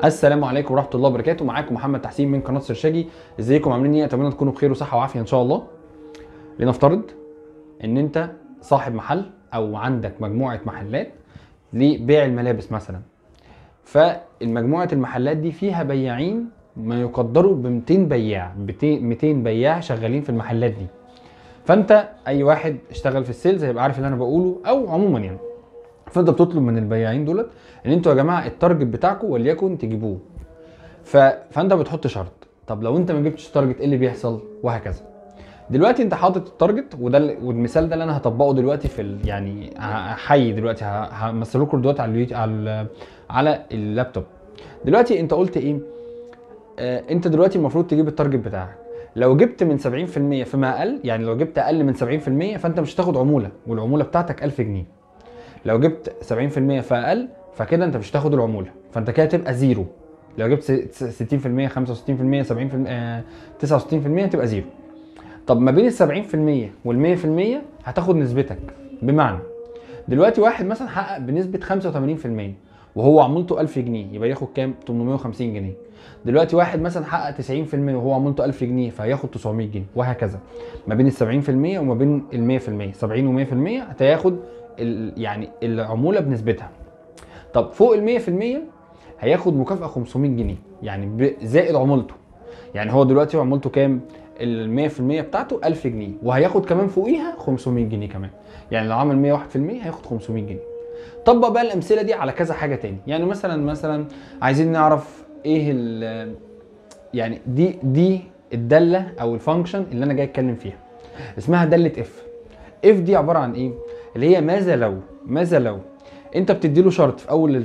السلام عليكم ورحمه الله وبركاته. معاكم محمد تحسين من قناه سرشاجي. ازيكم عاملين ايه؟ اتمنى تكونوا بخير وصحه وعافيه ان شاء الله. لنفترض ان انت صاحب محل او عندك مجموعه محلات لبيع الملابس مثلا، فالمجموعه المحلات دي فيها بياعين ما يقدروا ب 200 بياع 200 بياع شغالين في المحلات دي. فانت اي واحد اشتغل في السيلز هيبقى عارف اللي انا بقوله، او عموما يعني فانت بتطلب من البياعين دولت ان انتوا يا جماعه التارجت بتاعكم وليكن تجيبوه. فانت بتحط شرط، طب لو انت ما جبتش التارجت ايه اللي بيحصل؟ وهكذا. دلوقتي انت حاطط التارجت، والمثال ده اللي انا هطبقه دلوقتي في يعني هحيي دلوقتي همثله لكم دلوقتي على اللابتوب. دلوقتي انت قلت ايه؟ انت دلوقتي المفروض تجيب التارجت بتاعك. لو جبت من 70% فما اقل، يعني لو جبت اقل من 70% فانت مش هتاخد عموله، والعموله بتاعتك 1000 جنيه. لو جبت 70% فاقل فكده انت مش هتاخد العموله، فانت كده تبقى زيرو. لو جبت 60% 65% 70% 69% تبقى زيرو. طب ما بين ال 70% وال 100% هتاخد نسبتك. بمعنى دلوقتي واحد مثلا حقق بنسبه 85% وهو عمولته 1000 جنيه، يبقى ياخد كام؟ 850 جنيه. دلوقتي واحد مثلا حقق 90% وهو عمولته 1000 جنيه فهياخد 900 جنيه، وهكذا. ما بين ال 70% وما بين ال 100%، 70 و 100% هتاخد يعني العموله بنسبتها. طب فوق ال 100% هياخد مكافاه 500 جنيه، يعني زائد عمولته. يعني هو دلوقتي عمولته كام؟ ال 100% بتاعته 1000 جنيه، وهياخد كمان فوقيها 500 جنيه كمان. يعني لو عمل 101% هياخد 500 جنيه. طبق بقى الامثله دي على كذا حاجه تاني. يعني مثلا عايزين نعرف ايه يعني دي الداله او الفانكشن اللي انا جاي اتكلم فيها، اسمها داله اف دي عباره عن ايه؟ اللي هي ماذا لو انت بتدي له شرط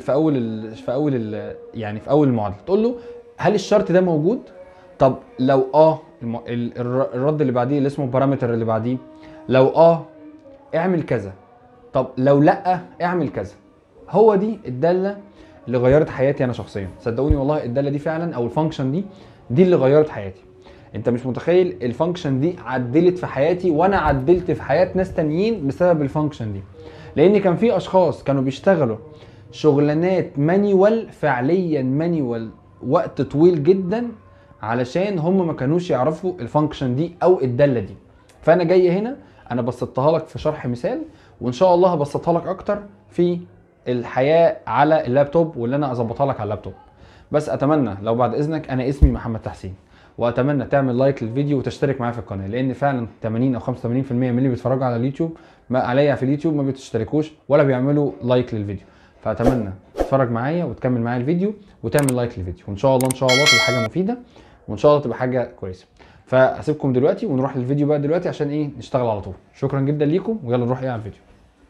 في اول المعادله، تقول له هل الشرط ده موجود؟ طب لو الرد اللي بعديه اللي اسمه البارامتر اللي بعديه، لو اعمل كذا، طب لو لا اعمل كذا. هو دي الداله اللي غيرت حياتي انا شخصيا. صدقوني والله الداله دي فعلا او الفانكشن دي اللي غيرت حياتي. انت مش متخيل الفانكشن دي عدلت في حياتي، وانا عدلت في حياه ناس تانيين بسبب الفانكشن دي. لان كان في اشخاص كانوا بيشتغلوا شغلانات مانيوال، فعليا مانيوال، وقت طويل جدا علشان هم ما كانوش يعرفوا الفانكشن دي او الداله دي. فانا جاي هنا انا بسطتها لك في شرح مثال، وان شاء الله هبسطها لك اكتر في الحياه على اللابتوب، واللي انا اظبطها لك على اللابتوب. بس اتمنى لو بعد اذنك، انا اسمي محمد تحسين، واتمنى تعمل لايك للفيديو وتشترك معايا في القناه، لان فعلا 80 او 85% من اللي بيتفرجوا على اليوتيوب عليا في اليوتيوب ما بتشتركوش ولا بيعملوا لايك للفيديو. فاتمنى تتفرج معايا وتكمل معايا الفيديو وتعمل لايك للفيديو، وان شاء الله تبقى حاجه مفيده، وان شاء الله تبقى حاجه كويسه. فاسيبكم دلوقتي ونروح للفيديو بقى دلوقتي عشان ايه نشتغل على طول. شكرا جدا ليكم، ويلا نروح على الفيديو.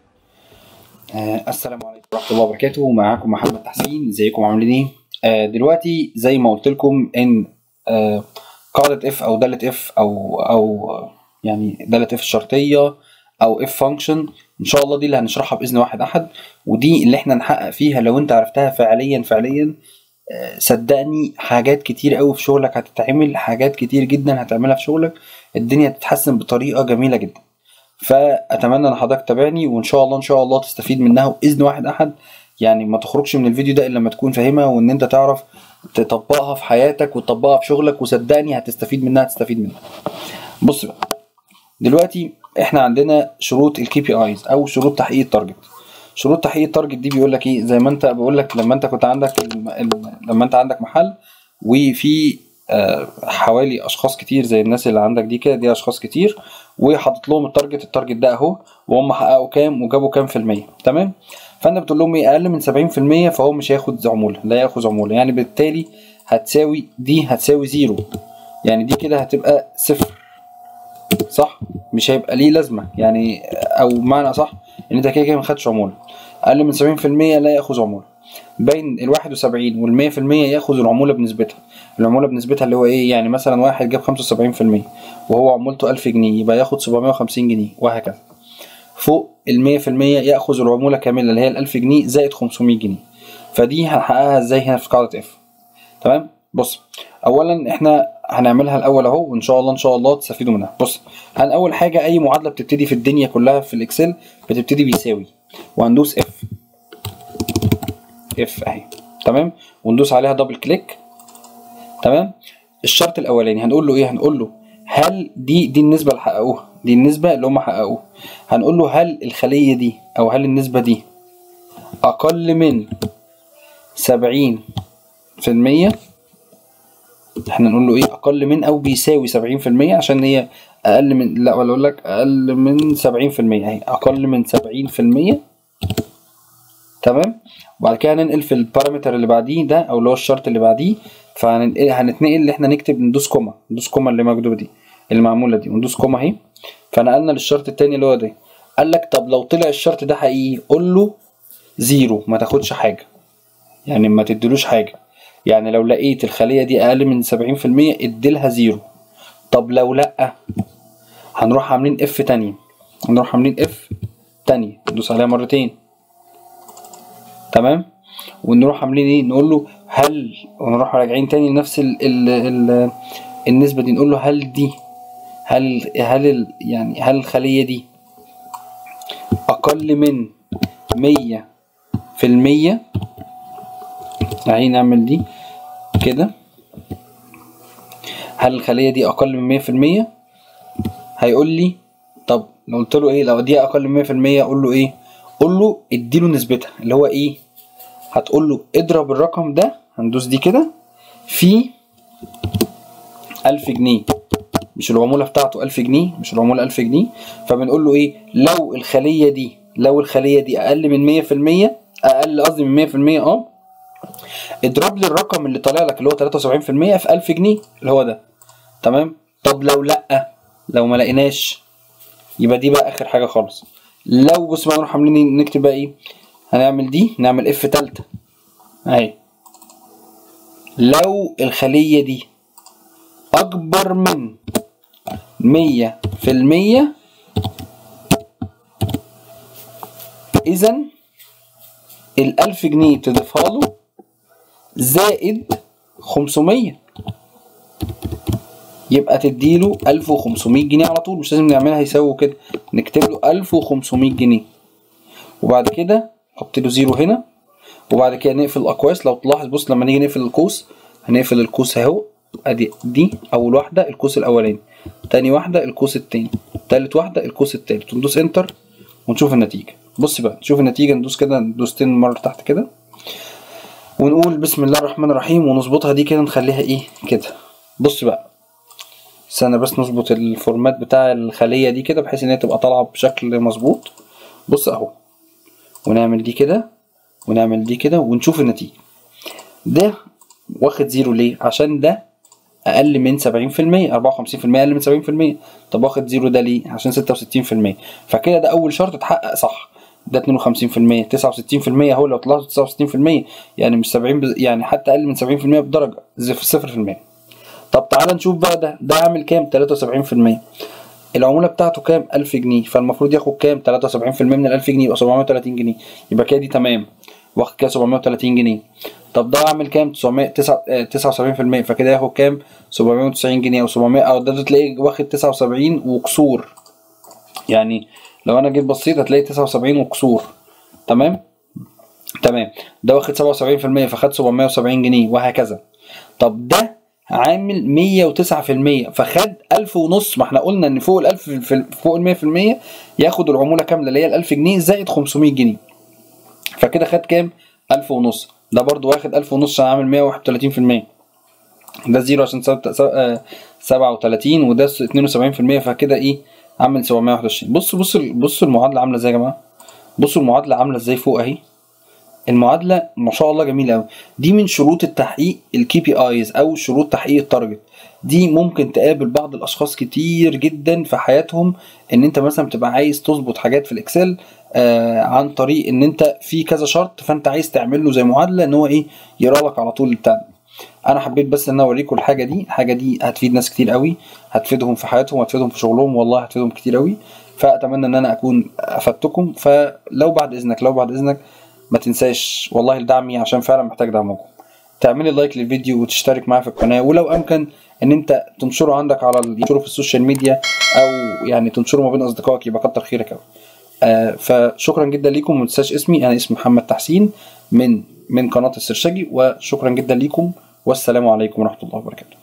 السلام عليكم ورحمه الله وبركاته. معاكم محمد تحسين. ازيكم عاملين ايه؟ دلوقتي زي ما قلت لكم ان قاعده اف او داله اف او يعني داله اف الشرطيه او اف فانكشن، ان شاء الله دي اللي هنشرحها باذن واحد احد، ودي اللي احنا نحقق فيها لو انت عرفتها فعليا. صدقني حاجات كتير قوي في شغلك هتتعمل، حاجات كتير جدا هتعملها في شغلك، الدنيا تتحسن بطريقه جميله جدا. فاتمنى ان حضرتك تتابعني، وان شاء الله تستفيد منها باذن واحد احد. يعني ما تخرجش من الفيديو ده الا لما تكون فاهمها، وان انت تعرف تطبقها في حياتك وتطبقها في شغلك، وصدقني هتستفيد منها. بص بقى، دلوقتي احنا عندنا شروط الكي بي ايز او شروط تحقيق التارجت. شروط تحقيق التارجت دي بيقول لك ايه؟ زي ما انت بقول لك، لما انت كنت عندك لما انت عندك محل وفي حوالي اشخاص كتير زي الناس اللي عندك دي كده، دي اشخاص كتير، وحاطط لهم التارجت ده اهو، وهم حققوا كام وجابوا كام في المية. تمام؟ فانت بتقول لهم ايه؟ اقل من 70% فهو مش هياخد عموله، لا ياخذ عموله. يعني بالتالي هتساوي زيرو، يعني دي كده هتبقى صفر، صح؟ مش هيبقى ليه لازمه يعني، او معنى صح ان انت كده ما خدتش عموله. اقل من 70% لا ياخذ عموله. بين ال 71 وال 100% ياخذ العموله بنسبتها. العموله بنسبتها اللي هو ايه؟ يعني مثلا واحد جاب 75% وهو عمولته 1000 جنيه يبقى ياخد 750 جنيه، وهكذا. فوق ال 100% ياخذ العموله كامله اللي هي ال 1000 جنيه زائد 500 جنيه. فدي هنحققها ازاي هنا في قاعده اف؟ تمام؟ بص، اولا احنا هنعملها الاول اهو، وان شاء الله تستفيدوا منها. بص، اول حاجه اي معادله بتبتدي في الدنيا كلها في الاكسل بتبتدي بيساوي، وهندوس اف اهي. تمام، وندوس عليها دبل كليك. تمام. الشرط الاولاني هنقول له ايه؟ هنقول له هل دي النسبه اللي حققوها، دي النسبه اللي هم حققوها. هنقول له هل الخليه دي او هل النسبه دي اقل من 70%. احنا نقول له ايه؟ اقل من او بيساوي 70%، عشان هي اقل من، لا ولا اقول لك اقل من 70%، اهي اقل من 70%. تمام. وبعد كده هننقل في البارامتر اللي بعديه ده، او اللي هو الشرط اللي بعديه، هنتنقل اللي احنا نكتب، ندوس كوما، ندوس كوما اللي مكتوبه دي، اللي معموله دي، وندوس كوما اهي. فنقلنا للشرط التاني اللي هو ده. قال لك طب لو طلع الشرط ده حقيقي، قول له زيرو، ما تاخدش حاجه، يعني ما تديلوش حاجه. يعني لو لقيت الخليه دي اقل من 70% اديلها زيرو. طب لو لا، هنروح عاملين اف تانية، هنروح عاملين اف تانية، ندوس عليها مرتين. تمام. ونروح عاملين ايه؟ نقول له هل، ونروح راجعين تاني لنفس النسبة دي، نقول له هل دي، يعني هل الخلية دي أقل من 100%. يعني نعمل دي كده، هل الخلية دي أقل من 100%؟ هيقول لي طب لو قلت له ايه؟ لو دي أقل من 100% أقول له ايه؟ قول له اديله نسبتها اللي هو ايه؟ هتقول له اضرب الرقم ده، هندوس دي كده، في 1000 جنيه، مش العمولة بتاعته 1000 جنيه، مش العمولة 1000 جنيه. فبنقول له ايه؟ لو الخلية دي أقل من 100%، أقل قصدي من 100%، اضرب لي الرقم اللي طالع لك اللي هو 73% في 1000 جنيه اللي هو ده. تمام. طب لو لأ، لو ما لقيناش، يبقى دي بقى آخر حاجة خالص. لو بص بقى نروح عاملين نكتب بقى ايه؟ هنعمل دي، نعمل اف تالتة اهي. لو الخلية دي أكبر من 100%، إذا 1000 جنيه تضيفها له زائد 500، يبقى تديله 1500 جنيه على طول، مش لازم نعملها يساوي كده، نكتب له 1500 جنيه. وبعد كده نحط له زيرو هنا، وبعد كده نقفل الأقواس. لو تلاحظ بص لما نيجي نقفل القوس، هنقفل القوس اهو، ادي دي اول واحده القوس الاولاني، تاني واحده القوس التاني، تالت واحده القوس التالت، وندوس انتر ونشوف النتيجه. بص بقى نشوف النتيجه، ندوس كده دوستين مره تحت كده، ونقول بسم الله الرحمن الرحيم، ونظبطها دي كده، نخليها ايه كده. بص بقى استنى بس نظبط الفورمات بتاع الخليه دي كده، بحيث ان هي تبقى طالعه بشكل مظبوط. بص اهو، ونعمل دي كده ونعمل دي كده ونشوف النتيجه. ده واخد زيرو ليه؟ عشان ده اقل من 70%، 54% اقل من 70%. طب واخد زيرو ده ليه؟ عشان 66%. فكده ده اول شرط اتحقق صح. ده 52%، 69% اهو، لو طلعت 69% يعني مش 70 يعني حتى اقل من 70% بدرجه، 0%. طب تعال نشوف بقى ده عامل كام؟ 73%. العموله بتاعته كام؟ 1000 جنيه، فالمفروض ياخد كام؟ 73% من ال 1000 جنيه يبقى 730 جنيه، يبقى كده دي تمام، واخد كده 730 جنيه. طب ده عامل كام؟ 79%، فكده ياخد كام؟ 790 جنيه او 700، او ده تلاقيه واخد 79 وكسور. يعني لو انا جيت بصيت هتلاقي 79 وكسور. تمام. ده واخد 77% فخد 770 جنيه وهكذا. طب ده عامل 109% فخد 1000 ونص. ما احنا قلنا ان فوق ال 1000 فوق ال 100% ياخد العموله كامله اللي هي ال 1000 جنيه زائد 500 جنيه. فكده خد كام؟ 1000 ونص. ده برضو واخد 1000 ونص عشان عامل 131%. ده زيرو عشان 37 وده 72%، فكده ايه؟ عامل 721. بصوا المعادله عامله ازاي يا جماعه. بصوا المعادله عامله ازاي فوق اهي. المعادله ما شاء الله جميله قوي. دي من شروط التحقيق الكي بي ايز او شروط تحقيق التارجت. دي ممكن تقابل بعض الاشخاص كتير جدا في حياتهم، ان انت مثلا بتبقى عايز تظبط حاجات في الاكسل عن طريق ان انت في كذا شرط، فانت عايز تعمل له زي معادله ان هو ايه؟ يقرا لك على طول بتاع. انا حبيت بس ان انا اوريكم الحاجه دي هتفيد ناس كتير قوي، هتفيدهم في حياتهم، هتفيدهم في شغلهم، والله هتفيدهم كتير قوي. فاتمنى ان انا اكون افدتكم. فلو بعد اذنك ما تنساش والله دعمي، عشان فعلا محتاج دعمكم. تعملي لايك للفيديو وتشترك معايا في القناه، ولو امكن ان انت تنشره عندك على تنشره في السوشيال ميديا، او يعني تنشره ما بين اصدقائك، يبقى كتر خيرك قوي. فشكرا جدا ليكم. وما تنساش اسمي، انا اسمي محمد تحسين من من قناه السرشجي، وشكرا جدا ليكم، والسلام عليكم ورحمه الله وبركاته.